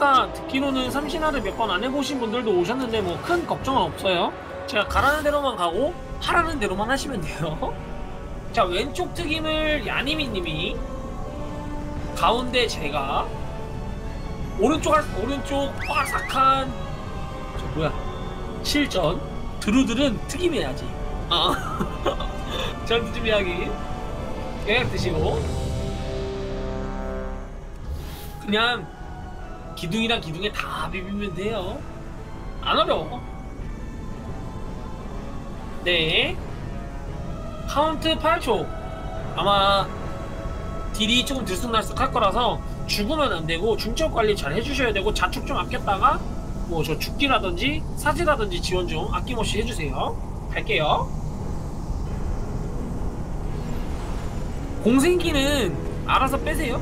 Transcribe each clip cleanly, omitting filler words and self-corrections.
아까 듣기로는 삼신화를 몇 번 안 해보신 분들도 오셨는데 뭐 큰 걱정은 없어요. 제가 가라는 대로만 가고 하라는 대로만 하시면 돼요. 자, 왼쪽 특임을 야니미님이, 가운데 제가, 오른쪽 바삭한 저 뭐야 실전, 드루들은 특임해야지. 전투 준비하기 계약 드시고 그냥 기둥이랑 기둥에 다 비비면 돼요. 안 어려워. 네, 카운트 8초. 아마 딜이 조금 들쑥날쑥할 거라서 죽으면 안 되고 중첩 관리 잘 해주셔야 되고, 자축 좀 아꼈다가 뭐 저 죽기라든지 사지라든지 지원 좀 아낌없이 해주세요. 갈게요. 공생기는 알아서 빼세요.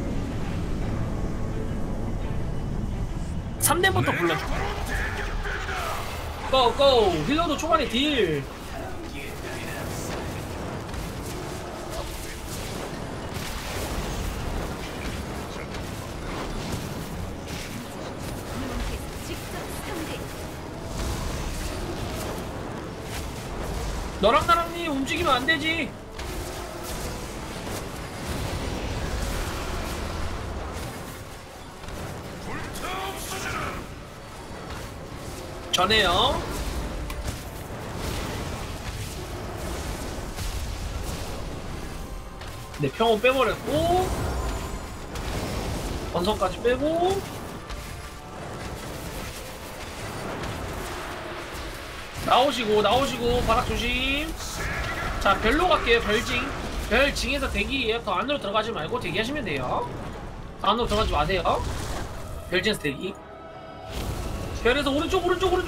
3렘부터 불러줄게요. 고고! 힐러도 초반에 딜! 너랑 나랑님 움직이면 안 되지. 전해요. 네, 평온 빼버렸고 번성까지 빼고 나오시고 바닥 조심. 자, 별로 갈게요. 별징에서 대기예요. 더 안으로 들어가지 말고 대기하시면 돼요. 더 안으로 들어가지 마세요. 별징에서 대기. 별에서 오른쪽.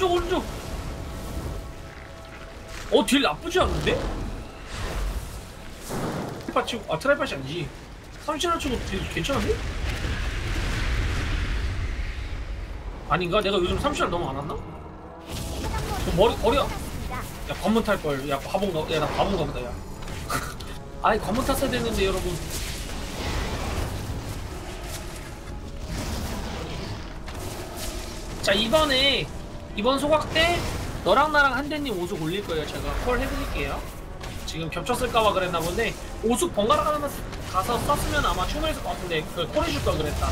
딜 나쁘지 않은데? 트라이팟 치고, 트라이팟이 아니지. 삼신화 치고 딜 괜찮은데? 아닌가? 내가 요즘 삼신화 너무 안 왔나? 머리야. 야, 관문 탈걸. 야, 바본가? 야, 나 바본가 보다, 야. 아이, 관문 탔어야 됐는데, 여러분. 자, 이번 소각 때 너랑 나랑 한대님 오숙 올릴 거예요. 제가 콜 해드릴게요. 지금 겹쳤을까봐 그랬나 본데, 오숙 번갈아 가서 썼으면 아마 충분했을 것 같은데, 콜 해줄 걸 그랬다.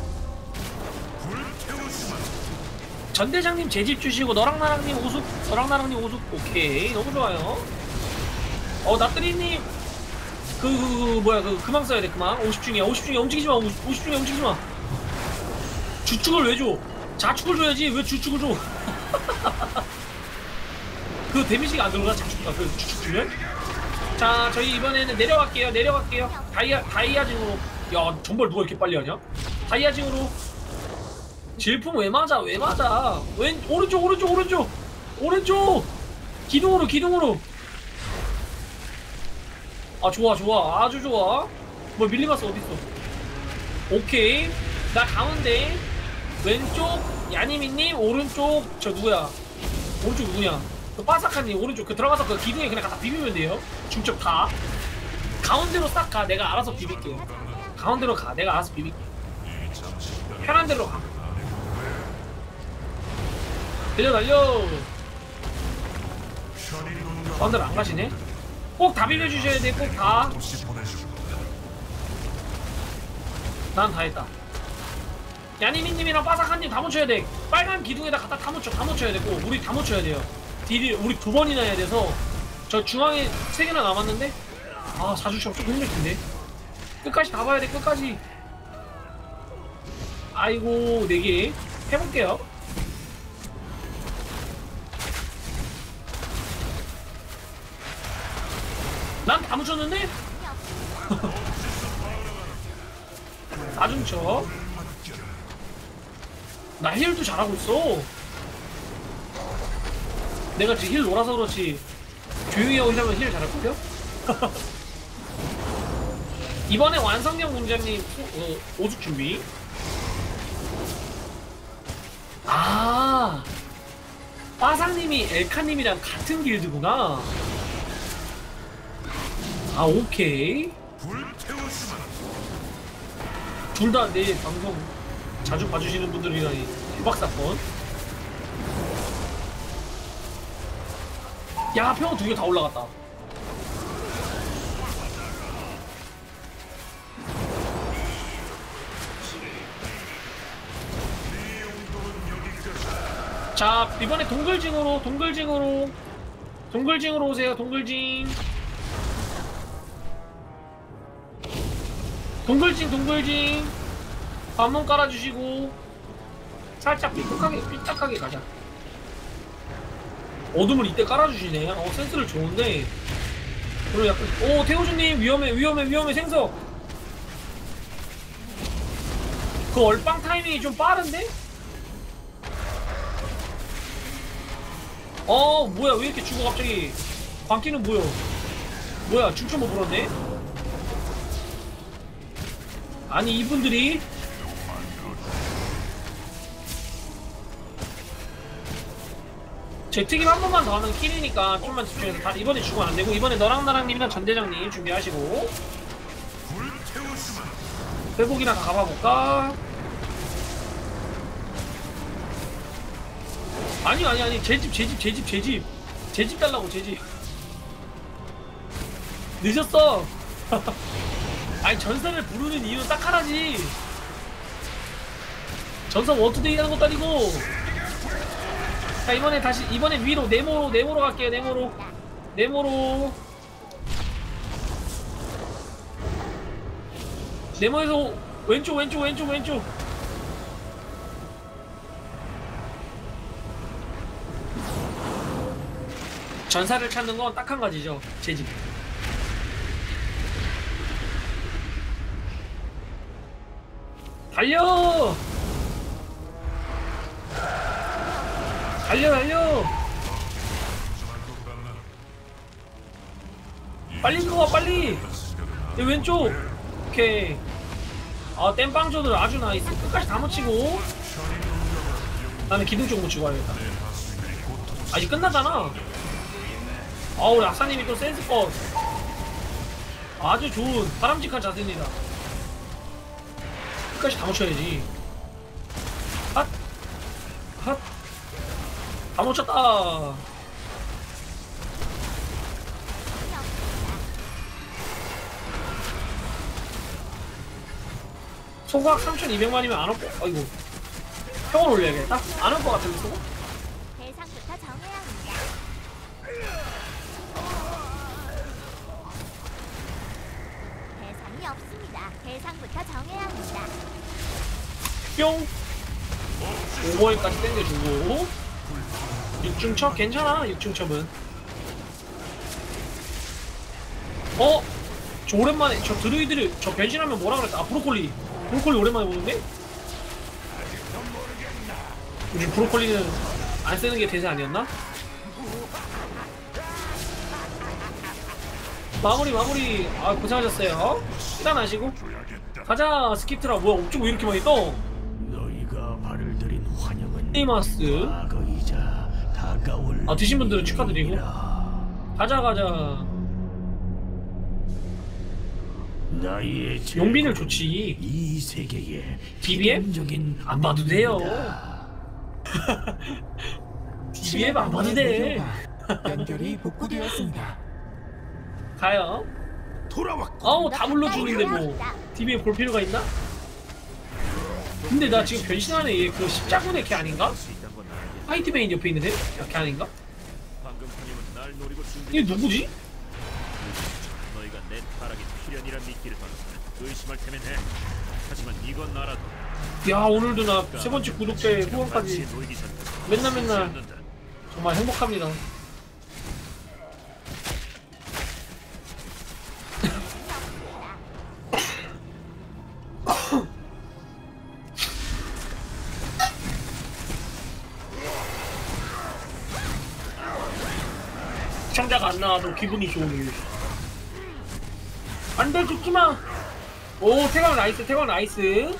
전 대장님 제집 주시고 너랑 나랑님 오숙 오케이, 너무 좋아요. 나뜨리님 그망 써야 돼. 그망 50중에 움직이지마. 50중에 움직이지마. 주축을 왜 줘? 자축을 줘야지. 왜 주축을 줘? 그 데미지가 안 들어가. 자축가 그 주축 주면. 자, 저희 이번에는 내려갈게요. 다이아징으로. 야, 전발 누가 이렇게 빨리 하냐? 다이아징으로. 질풍 왜 맞아? 오른쪽! 기둥으로! 아, 좋아. 아주 좋아. 뭐, 밀리마스 어딨어? 오케이. 나 가운데, 왼쪽, 야니미님, 오른쪽, 저 누구야? 오른쪽 누구냐? 그 바삭한님, 오른쪽. 그 들어가서 그 기둥에 그냥 갖다 비비면 돼요. 중첩 다. 가운데로 싹 가. 내가 알아서 비빌게. 가운데로 가. 내가 알아서 비빌게. 편한 대로 가. 달려. 가운데로 안 가시네? 꼭 다 비벼주셔야 돼. 꼭 다. 난 다 했다. 야니미님이랑 바삭한님 다 묻혀야 돼. 빨간 기둥에다 갖다 다 묻혀야 되고, 우리 다 묻혀야 돼요. 딜이 우리 2번이나 해야 돼서. 저 중앙에 3개나 남았는데, 아, 4주시면 조금 힘들텐데. 끝까지 다 봐야 돼. 끝까지. 아이고, 4개 해볼게요. 난 다 묻혔는데? 다 뭉쳐. 나 힐도 잘하고 있어. 내가 지금 힐 놀아서 그렇지, 조용히 하고 있으면 힐 잘할걸요? 이번에 완성형 공장님 오죽 준비. 아, 빠상님이 엘카님이랑 같은 길드구나. 아, 오케이. 둘 다 내 방송 자주 봐주시는 분들이라니 대박 사건. 야, 평원 2개 다 올라갔다. 자, 이번에 동글징으로 오세요. 동글징 관문 깔아주시고 살짝 삐딱하게 가자. 어둠을 이때 깔아주시네. 센스를 좋은데. 그리고 약간 태호주님 위험해 생석. 그 얼빵 타이밍이 좀 빠른데? 뭐야, 왜 이렇게 죽어 갑자기. 광기는 뭐야, 죽좀 못 불었네. 아니, 이분들이 제 특임 한 번만 더 하면 킬이니까 좀만 집중해서 다 이번에 죽으면 안 되고, 이번에 너랑 나랑님이랑 전대장님 준비하시고 회복이나 가봐볼까? 아니 제집 달라고. 제집 늦었어. 아니, 전설을 부르는 이유는 딱 하나지. 전설 원투데이 하는 것도 아니고. 자, 이번에 위로 네모로 갈게요. 네모에서 왼쪽. 전사를 찾는 건 딱 한 가지죠. 제집. 달려! 빨리 들어와, 빨리! 왼쪽! 오케이. 땜빵조들 아주 나이스. 끝까지 다 묻히고. 나는 기둥 쪽 묻히고 가야겠다. 아직 끝나잖아. 우리 악사님이 또 센스껏. 아주 좋은 바람직한 자세입니다. 끝까지 다 묻혀야지. 핫! 다 묻혔다. 소각 3,200만이면 안 올거. 아이고, 평원 올려야겠다. 안 올 것 같은데. 소각? 대상부터 정해야 합니다. 대상이 없습니다. 대상부터 정해야 합니다. 뿅! 5번까지 땡겨주고 6중첩 괜찮아. 6중첩은 저 오랜만에 저 드루이드를 저 변신하면 뭐라 그랬다. 브로콜리 오랜만에 보는데? 요즘 브로콜리는 안 쓰는 게 대세 아니었나? 마무리. 고생하셨어요. 일어나시고 가자. 스킵트라. 뭐야, 옵저버 왜 이렇게 많이 떠? 너희가 발을 들인 환영은 네이마스. 과거이자 다가올 드신 분들은 축하드리고. 가자. 나의 용빈을 좋지. 이 세계에 DBM? 안 봐도 돼요. DBM 안 봐도 돼. 연결이 복구되었습니다. 가요. 돌아왔고. 다 불러주는데 뭐 DBM 볼 필요가 있나? 근데 나 지금 변신하는 얘 그 십자군의 걔 아닌가? 화이트베인 옆에 있는 걔 아닌가? 이게 누구지? 너희가 내 타락이 필연이란 미끼를 받았으면 의심할 테면 해. 하지만 이건 알아도 야, 오늘도 나 세 번째 구독자의 후원까지 맨날 정말 행복합니다. 시청자가 안 나와도 기분이 좋은 이유. 안돼, 죽지마. 오, 태광 나이스.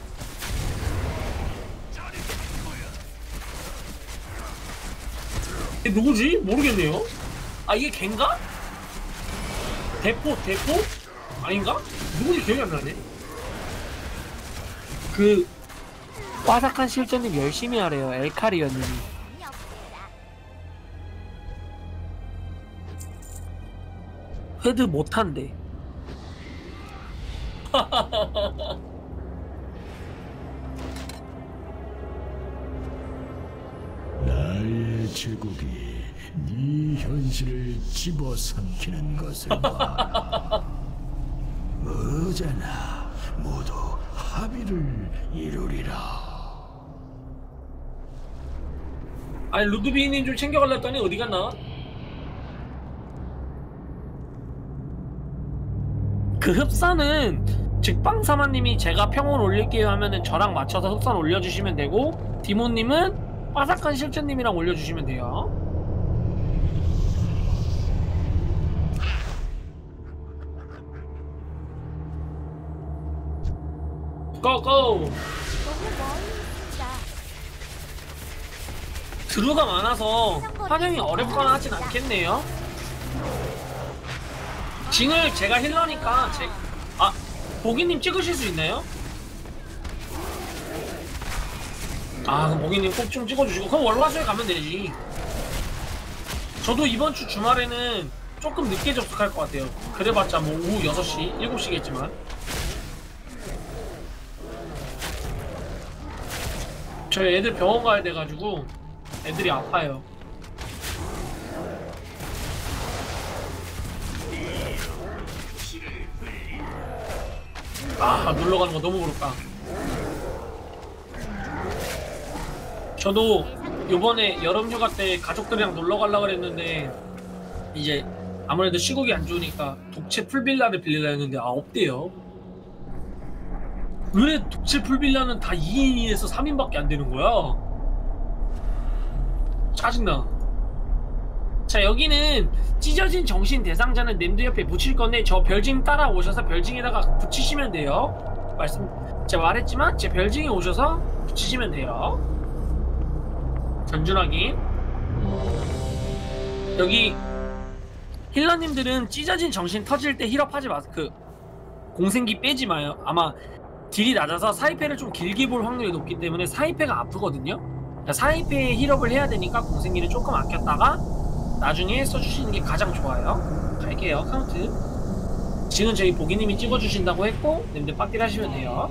이게 누구지? 모르겠네요. 이게 걘가? 대포? 아닌가? 누구지 기억이 안 나네. 바삭한 실전님 열심히 하래요. 엘카리언님이. 재미없습니다. 헤드 못한대. 나의 제국이 네 현실을 집어삼키는 것을 봐라. 어제나 모두 합의를 이루리라. 아니 루드비님 좀 챙겨갈라 했더니 어디 갔나? 그 흡사는 즉 빵사마님이 제가 평온 올릴게요 하면은 저랑 맞춰서 흡선 올려주시면 되고, 디모님은 바삭한 실전님이랑 올려주시면 돼요. 고고! 너무 멀리 있습니다. 드루가 많아서 환영이 어렵거나 하진 않겠네요. 징을 제가 힐러니까 보기님 찍으실 수 있나요? 그럼 보기님 꼭 좀 찍어주시고, 그럼 월화수에 가면 되지. 저도 이번 주 주말에는 조금 늦게 접속할 것 같아요. 그래봤자 뭐 오후 6시, 7시겠지만. 저희 애들 병원 가야 돼가지고 애들이 아파요. 놀러 가는 거 너무 부럽다. 저도 요번에 여름휴가 때 가족들이랑 놀러 가려고 그랬는데 이제 아무래도 시국이 안 좋으니까 독채 풀빌라를 빌리려 했는데 없대요. 왜 독채 풀빌라는 다 2인에서 3인밖에 안 되는 거야? 짜증나. 자, 여기는 찢어진 정신 대상자는 냄드 옆에 붙일 건데 저 별징 따라오셔서 별징에다가 붙이시면 돼요. 제가 말했지만 제 별징에 오셔서 붙이시면 돼요. 전준하기. 여기 힐러님들은 찢어진 정신 터질 때 힐업하지 마세요. 공생기 빼지 마요. 아마 딜이 낮아서 사이페를 좀 길게 볼 확률이 높기 때문에 사이페가 아프거든요. 사이페에 힐업을 해야 되니까 공생기를 조금 아꼈다가 나중에 써주시는 게 가장 좋아요. 갈게요. 카운트. 지금 저희 보기님이 찍어주신다고 했고 님들 빡딜 하시면 돼요.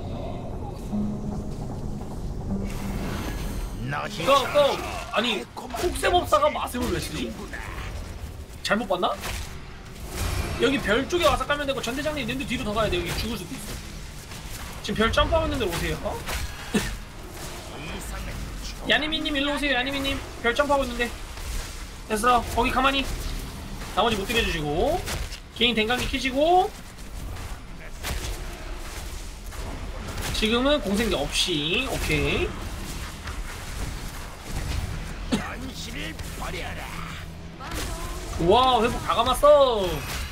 고! 아니 콕세법사가 마셈을 왜 쓰지? 잘못 봤나? 여기 별 쪽에 와서 까면 되고, 전대장님 님들 뒤로 더 가야 돼. 여기 죽을 수도 있어. 지금 별 점프하고 있는데 오세요. 야니미님 일로 오세요. 야니미님 별 점프하고 있는데. 됐어. 거기 가만히. 나머지 못 때려주시고 개인 댕강기 키시고. 지금은 공생기 없이. 오케이. 우와, 회복 다 감았어.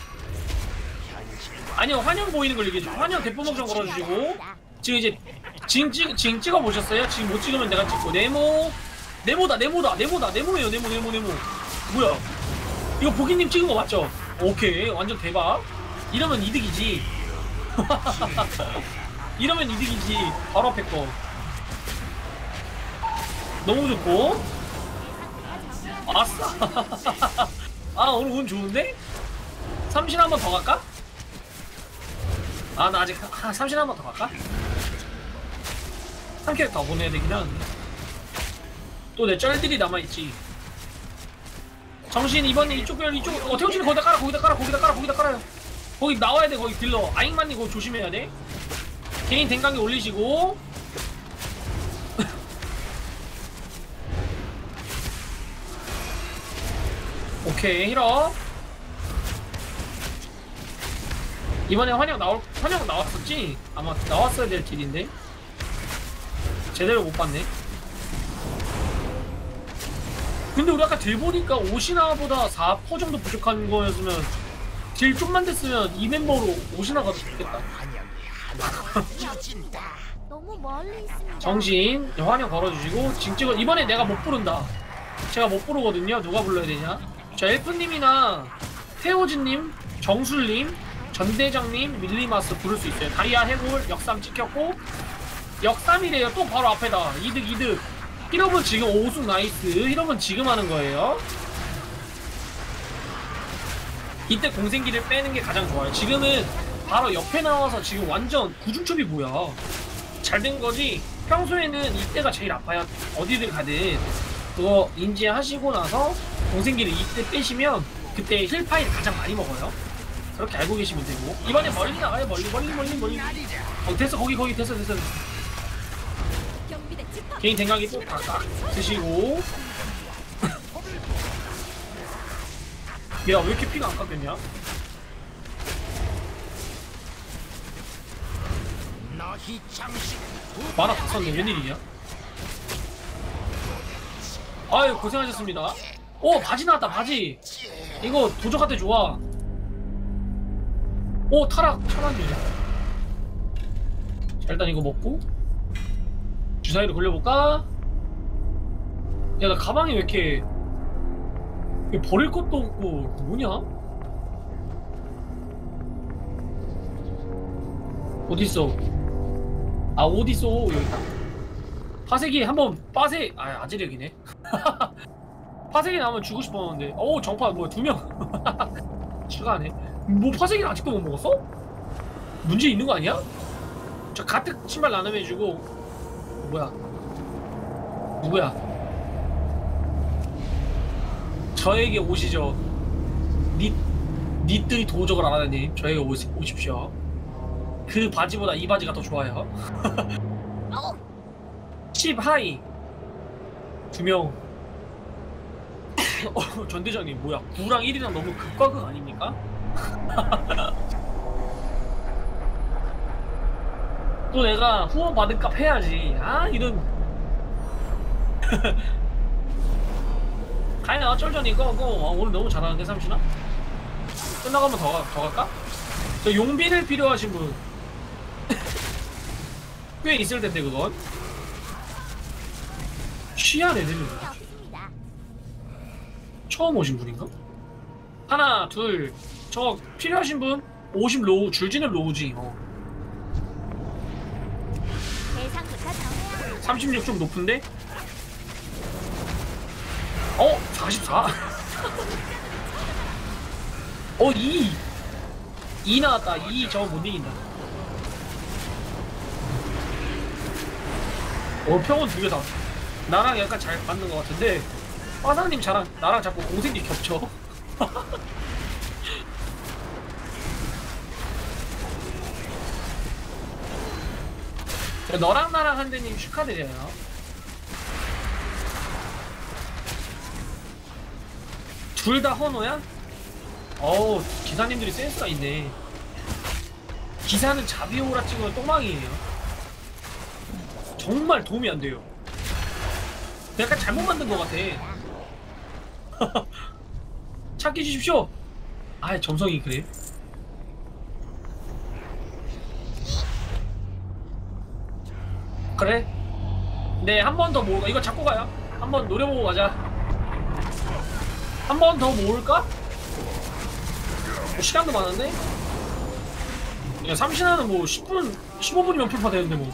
아니요, 환영 보이는 걸 얘기해줘. 환영 대포목 좀 걸어주시고. 지금 이제 징 찍어보셨어요? 지금 못 찍으면 내가 찍고. 네모예요. 네모. 뭐야, 이거 보기님 찍은 거 맞죠? 오케이, 완전 대박. 이러면 이득이지. 이러면 이득이지. 바로 앞에 거 너무 좋고. 아싸. 오늘 운 좋은데? 삼신 한 번 더 갈까? 나 아직 삼신 한 번 더 갈까? 3캐릭터 더 보내야 되긴 하는데 또 내 쩔들이 남아있지. 정신 이번에 이쪽 태우치는 거기다 깔아요. 거기 나와야 돼. 거기 딜러 아잉만님 그거 조심해야 돼. 개인 댕강기 올리시고. 오케이, 힐업. 이번에 환영 나왔었지? 아마 나왔어야 될 딜인데 제대로 못 봤네. 근데 우리 아까 딜 보니까 오시나보다 4% 정도 부족한 거였으면, 딜 좀만 됐으면 이 멤버로 오시나 가도 좋겠다. 너무 멀리 있습니다. 정신 환영 걸어주시고 징 찍어. 이번에 내가 못 부른다. 제가 못 부르거든요. 누가 불러야 되냐? 자, 엘프님이나 태호진님, 정술님, 전대장님, 밀리마스 부를 수 있어요. 다이아 해골 역삼 찍혔고. 역삼이래요. 또 바로 앞에다. 이득 이득. 힐업은 지금 오숙 나이스. 힐업은 지금 하는 거예요. 이때 공생기를 빼는 게 가장 좋아요. 지금은 바로 옆에 나와서 지금 완전 구중첩이 뭐야. 잘 된 거지. 평소에는 이때가 제일 아파요. 어디를 가든. 그거 인지하시고 나서 공생기를 이때 빼시면 그때 힐 파이를 가장 많이 먹어요. 그렇게 알고 계시면 되고. 이번에 멀리 나가요. 멀리. 됐어. 거기 됐어. 경비대 집합. 개인 댕강이 또 딱 드시고. 야, 왜 이렇게 피가 안 깎였냐? 만화 다 썼네. 웬일이냐? 아유, 고생하셨습니다. 오, 바지 나왔다. 바지. 이거 도적할 때 좋아. 오, 타락 천원이네. 자, 일단 이거 먹고 주사위로 돌려볼까? 야, 나 가방이 왜 이렇게 버릴 것도 없고 뭐냐? 어딨어? 아, 어딨어? 여기 있다. 파색이 한번 빠세. 아, 아지력이네. 파색이 나오면 주고 싶었는데. 오, 정파 뭐야, 2명 추가하네. 뭐 파색이 아직도 못 먹었어? 문제 있는 거 아니야? 저 가뜩 신발 나눔해주고. 뭐야? 누구야? 저에게 오시죠. 니들이 도적을 알아내니 저에게 오십시오. 그 바지보다 이 바지가 더 좋아요. 10 하이 2명. 전 대장님 뭐야? 9랑 1이랑 너무 극과 극 아닙니까? 또 내가 후원 받은 값 해야지. 아, 이런. 가인아, 어쩔 전 이거 오늘 너무 잘하는데 삼신아? 끝나고 한번 더 갈까? 저 용비를 필요하신 분 꽤 있을 텐데 그건. 취한 애들이 없습니다. 처음 오신 분인가? 하나, 둘. 저 필요하신 분? 50 로우, 줄지는 로우지. 대상부터 정해야 합니다. 36 좀 높은데? 44? 2 나왔다. 2 저거 못 이긴다. 평원 2개 다. 나랑 약간 잘 맞는 것 같은데 화사님 나랑 자꾸 공생기 겹쳐. 너랑 나랑 한대님 축하드려요. 둘 다 헌호야? 어우, 기사님들이 센스가 있네. 기사는 자비오라 찍으면 똥망이에요. 정말 도움이 안 돼요. 약간 잘못 만든 것 같아. 찾기 주십시오. 아, 점성이 그래. 그래? 네, 한 번 더 모을까? 이거 잡고 가요. 한 번 노려보고 가자. 한 번 더 모을까? 시간도 많은데? 야, 삼신하는 뭐 10분, 15분이면 풀파 되는데 뭐.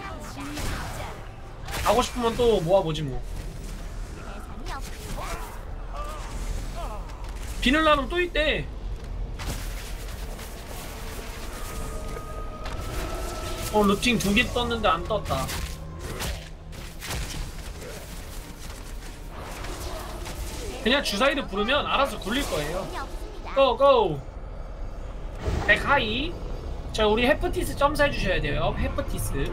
가고 싶으면 또 모아보지 뭐. 대상이 없습니다. 비늘 나눔 또 있대. 루팅 2개 떴는데 안 떴다. 그냥 주사위를 부르면 알아서 굴릴 거예요. 대상이 없습니다. 고고. 100 하이. 자, 우리 헤프티스 점사 해주셔야 돼요. 헤프티스.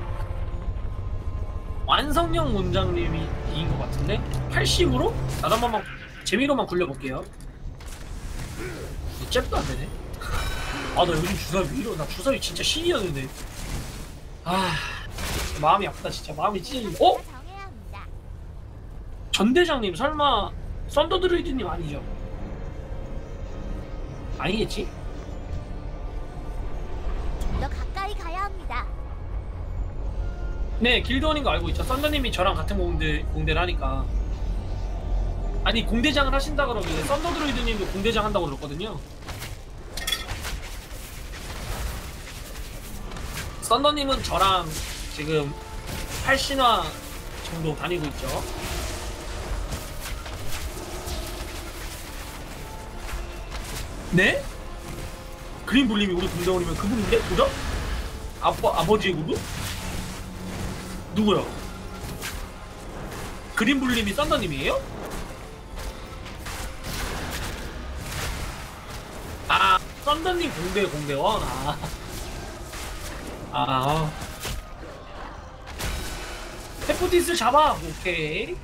완성형 문장님이 이긴 것 같은데? 80으로? 나도 한 번만 재미로만 굴려볼게요. 잽도 안 되네. 아, 나 요즘 주사위 왜 이러? 나 주사위 진짜 신이었는데. 아, 마음이 아프다 진짜. 마음이 찢어진다. 어? 정해야 합니다. 전 대장님 설마 썬더드루이드님 아니죠? 아니겠지? 좀 더 가까이 가야 합니다. 네, 길드원인 거 알고 있죠. 썬더님이 저랑 같은 공대를 하니까. 아니, 공대장을 하신다 그러길래 썬더드루이드님도 공대장 한다고 그랬거든요. 썬더님은 저랑 지금 8신화 정도 다니고 있죠. 네? 그린 불림이 우리 군대원이면 그분인데? 그죠? 아버지의 구두? 누구요? 그린 불림이 썬더님이에요? 아, 썬더님 공대원? 페포티스 잡아! 오케이.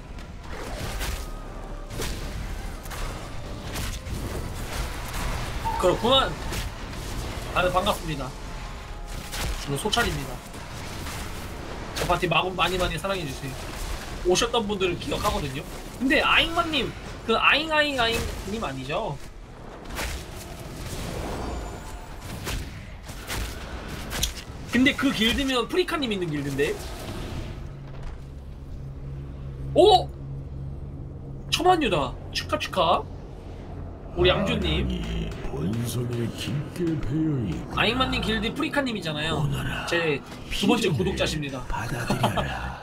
그렇구만. 다들 반갑습니다. 저는 소찰입니다. 저 파티 많이 사랑해주세요. 오셨던 분들을 기억하거든요. 근데 아잉만님, 그 아잉님 아니죠? 근데 그 길드면 프리카님 있는 길드인데? 오! 천만유다. 축하. 우리 양조님. 본성에 깊게 배어있고 아잉만님 길드 프리카님이잖아요. 제 두 번째 구독자십니다. 받아들여라.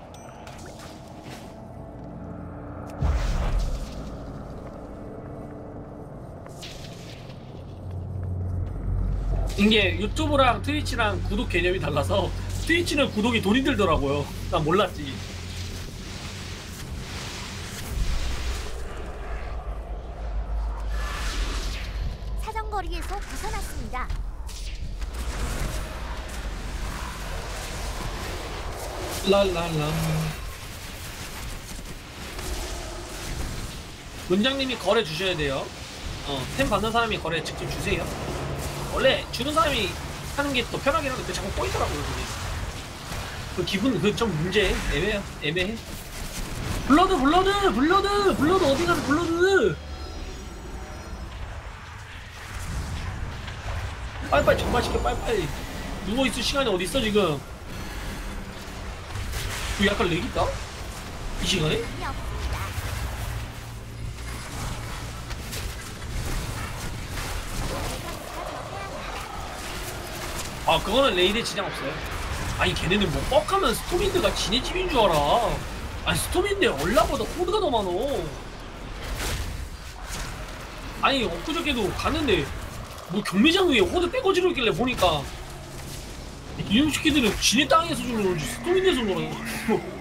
이게 유튜브랑 트위치랑 구독 개념이 달라서 트위치는 구독이 돈이 들더라고요. 난 몰랐지. 사정거리에서 벗어났습니다. 랄랄라. 문장님이 거래 주셔야 돼요. 템 받는 사람이 거래 직접 주세요. 원래 주는 사람이 하는 게 더 편하긴 한데 자꾸 꼬이더라고요. 그게. 그 기분 그 좀 문제 애매해. 블러드 어디 가서 블러드. 빨리빨리 정발시켜 빨리빨리. 누워있을 시간이 어딨어 지금. 이거 약간 렉 있다? 이 시간에? 대상이 없습니다. 아 그거는 레이드에 지장 없어요. 아니 걔네는 뭐 뻑하면 스톰인드가 지네 집인 줄 알아. 아니 스톰인드에 얼라보다 코드가 더 많어. 아니 엊그저께도 갔는데 뭐 경매장 위에 호드 빼거지로 있길래 보니까 이놈 새끼들은 지네 땅에서 좀 놀지 스톰인드에서 놀아.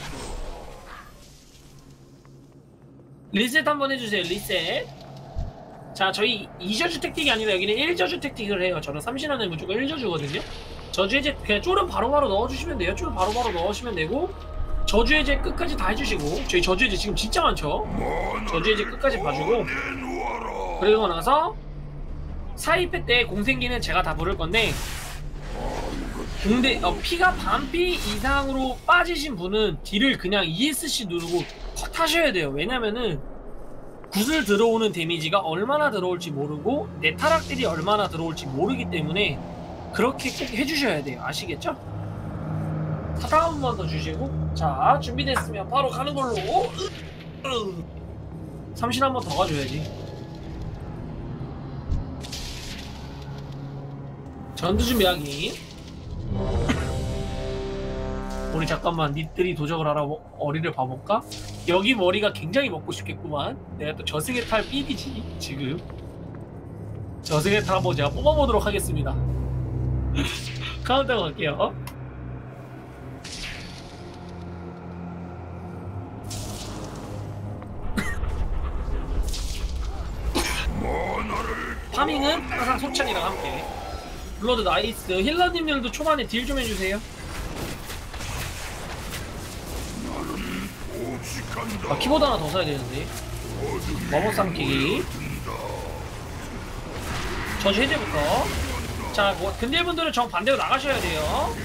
리셋 한번 해주세요. 리셋. 자 저희 2저주 택틱이 아니라 여기는 1저주 택틱을 해요. 저는 3신화는 무조건 1저주거든요. 저주해제 그냥 쫄은 바로바로 넣어주시면 돼요. 쫄 바로바로 넣으시면 되고 저주해제 끝까지 다 해주시고 저희 저주해제 지금 진짜 많죠. 저주해제 끝까지 봐주고 그리고 나서 4입회 때 공생기는 제가 다 부를 건데 피가 반피 이상으로 빠지신 분은 딜을 그냥 ESC 누르고 컷 하셔야 돼요. 왜냐면은 구슬 들어오는 데미지가 얼마나 들어올지 모르고 내 타락들이 얼마나 들어올지 모르기 때문에 그렇게 꼭 해주셔야 돼요. 아시겠죠? 사탕 한 번 더 주시고 자 준비됐으면 바로 가는 걸로 3신 한 번 더 가줘야지. 전투 준비하기. 우리 잠깐만 니들이 도적을 하라 어리를 봐볼까? 여기 머리가 굉장히 먹고 싶겠구만. 내가 또 저승의 탈 삐디지 지금. 저승의 탈 한번 제가 뽑아보도록 하겠습니다. 카운터 갈게요. 파밍은 항상 소찬이랑 함께. 블러드 나이스. 힐러님들도 초반에 딜 좀 해주세요. 아, 키보드 하나 더 사야 되는데. 머머 삼키기. 저주 해제부터. 자, 뭐 근딜분들은 정 반대로 나가셔야 돼요.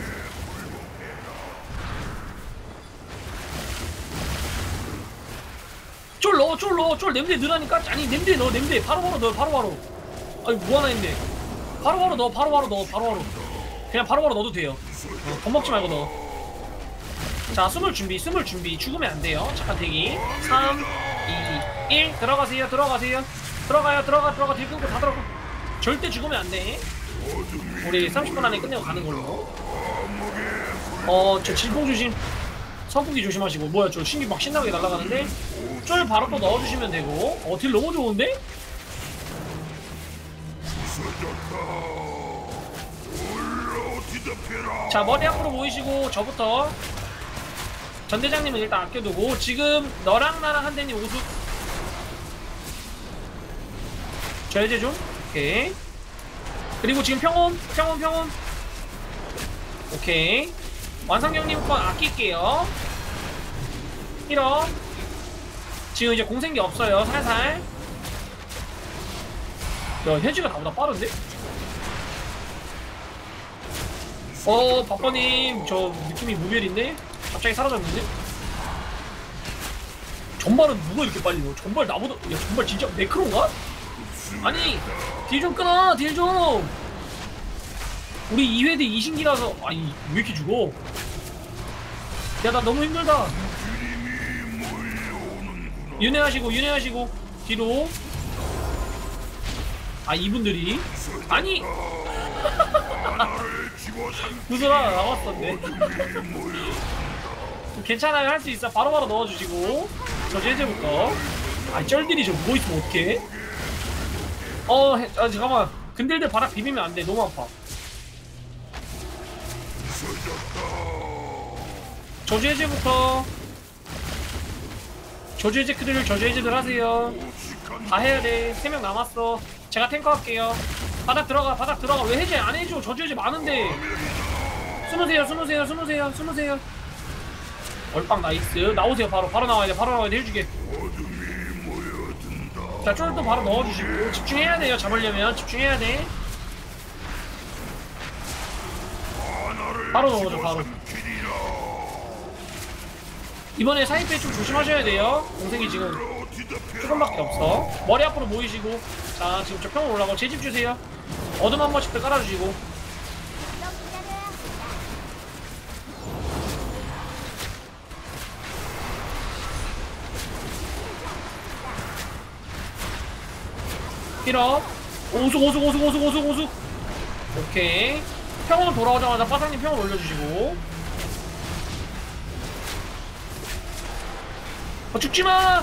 쫄 넣어. 쫄 냄새 넣으라니까. 아니 냄새 넣어. 냄새 바로바로 넣어. 바로바로. 아니 뭐 하나 했네. 바로바로 넣어. 바로바로. 그냥 바로바로 넣어도 돼요. 겁먹지 말고 넣어. 자, 숨을 준비. 죽으면 안 돼요. 잠깐 대기. 3, 2, 1. 들어가세요. 들어가. 딜 끊고 다 들어가. 절대 죽으면 안 돼. 우리 30분 안에 끝내고 가는 걸로. 저 질풍 조심. 선풍기 조심하시고. 뭐야, 저 신기 막 신나게 날아가는데? 쫄 바로 또 넣어주시면 되고. 딜 너무 좋은데? 자, 머리 앞으로 모이시고, 저부터. 전대장님은 일단 아껴두고. 지금 너랑 나랑 한대님 오수. 저 해제 좀. 오케이. 그리고 지금 평온. 오케이. 완성경님 건 아낄게요. 1업. 지금 이제 공생기 없어요. 살살. 야, 해지가 나보다 빠른데? 바빠님, 저 느낌이 무별인데? 갑자기 사라졌는데? 전발은 누가 이렇게 빨리 넣어? 전발 나보다, 야, 전발 진짜 매크로인가? 아니, 딜 좀 끊어, 딜 좀! 우리 2회대 2신기라서, 아니, 왜 이렇게 죽어? 야, 나 너무 힘들다. 윤회하시고, 뒤로. 아, 이분들이. 아니! 구슬아, 나왔었네. 괜찮아요, 할 수 있어. 바로바로 넣어주시고. 저 제재부터. 아, 쩔들이 저 누워있으면 어떡해? 잠깐만. 근들들 바닥 비비면 안 돼. 너무 아파. 저주해제부터. 저주해제 크들 저주해제들 하세요. 다 해야돼. 3명 남았어. 제가 탱커 할게요. 바닥 들어가. 왜 해제 안 해줘? 저주해제 많은데. 숨으세요. 얼빵 나이스. 나오세요. 바로 나와야 돼. 해주게. 자, 쫄도 바로 넣어주시고. 집중해야 돼요. 잡으려면 집중해야 돼. 바로 넣어줘. 바로. 이번에 사이페 좀 조심하셔야 돼요. 공생이 지금 조금밖에 없어. 머리 앞으로 모이시고. 자, 지금 저 평으로 올라가고 제집 주세요. 어둠 한 번씩들 깔아주시고. 힐업. 오숙. 오케이. 평으로 돌아오자마자 빠상님 평을 올려주시고. 죽지마!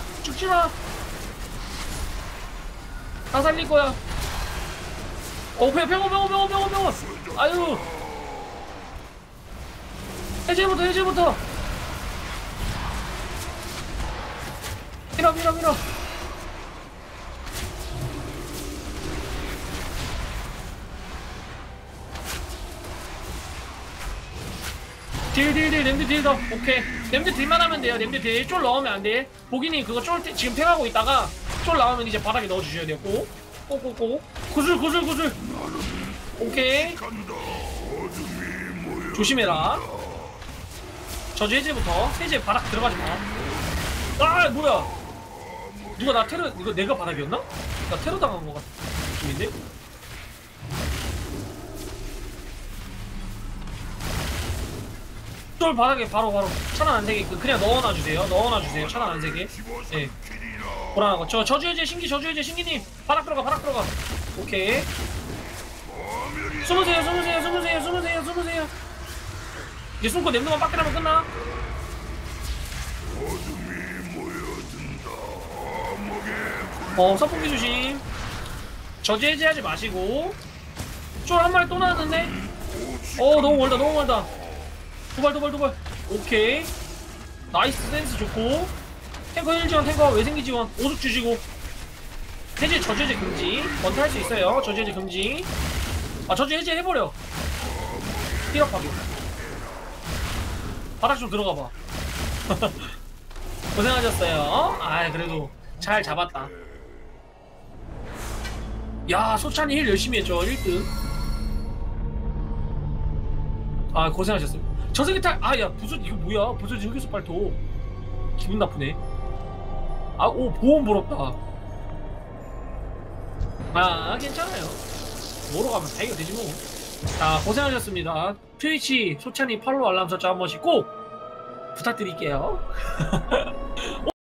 다 살릴 거야. 병원! 아유! 해제부터! 밀어! 딜, 램드 딜 더. 오케이. 램드 딜만 하면 돼요. 램드 딜. 쫄 넣으면 안 돼. 보기님 그거 쫄 지금 팽하고 있다가 쫄 나오면 이제 바닥에 넣어주셔야 돼요. 꼭. 구슬. 오케이. 조심해라. 저주 해제부터. 해제 바닥 들어가지 마. 아, 뭐야. 누가 나 테러, 이거 내가 바닥이었나? 나 테러 당한 것 같은 느낌인데? 쫄 바닥에 바로 차단 안 되게끔 그냥 넣어놔주세요. 차단 안 되게. 예. 보라는 거. 저주해제 신기님. 바닥 들어가. 오케이. 숨으세요. 이제 숨고 냄새만 밖에 나면 끝나. 선풍기 조심. 저주해제 하지 마시고. 쫄 한 마리 또 나왔는데? 너무 멀다. 도발. 오케이. 나이스. 센스 좋고. 탱커 1지원, 탱커 외생기 지원. 오숙 주시고. 해제, 저주해제 금지. 먼저 할 수 있어요. 저주해제 금지. 저주 해제 해버려. 힐업하게. 바닥 좀 들어가봐. 고생하셨어요. 그래도 잘 잡았다. 야, 소찬이 힐 열심히 했죠. 1등. 고생하셨어요. 저승기 탈, 야, 이거 뭐야? 부서진 흑요소 발톱. 기분 나쁘네. 보험 부럽다. 괜찮아요. 뭐로 가면 다이가 되지 뭐. 자, 고생하셨습니다. 트위치 소찬이 팔로우 알람 설정 한 번씩 꼭 부탁드릴게요.